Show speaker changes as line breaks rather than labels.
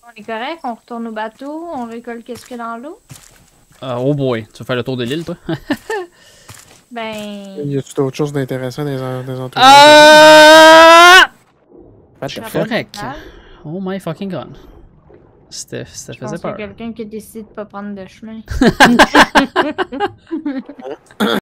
On est correct, on retourne au bateau, on récolte qu'est-ce qu'il y a dans l'eau.
Oh boy, tu vas faire le tour de l'île, toi?
Ben.
Y a-tu d'autres choses d'intéressant dans les entourages?
Ah!
What
Je
the
suis
fuck?
correct. Oh my fucking god. Ça
Je
faisait
pense qu'il y a
peur.
quelqu'un qui décide de pas prendre de chemin.